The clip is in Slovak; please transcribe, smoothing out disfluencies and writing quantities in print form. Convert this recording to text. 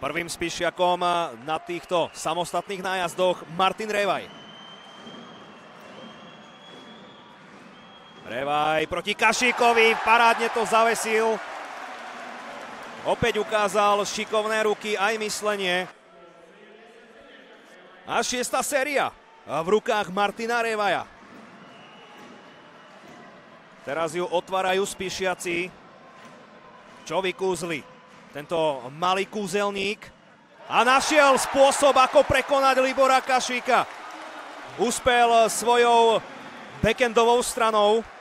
Prvým Spišiakom na týchto samostatných nájazdoch Martin Revaj. Revaj proti Kašíkovi, parádne to zavesil. Opäť ukázal šikovné ruky aj myslenie. A 6. séria v rukách Martina Revaja. Teraz ju otvárajú Spišiaci. Čo vykúzli tento malý kúzelník. A našiel spôsob, ako prekonať Libora Kašíka. Uspel svojou backendovou stranou.